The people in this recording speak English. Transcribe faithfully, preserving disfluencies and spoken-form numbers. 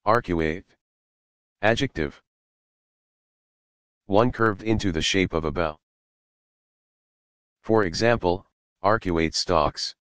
Arcuate. Adjective. one Curved into the shape of a bell. For example, arcuate stalks.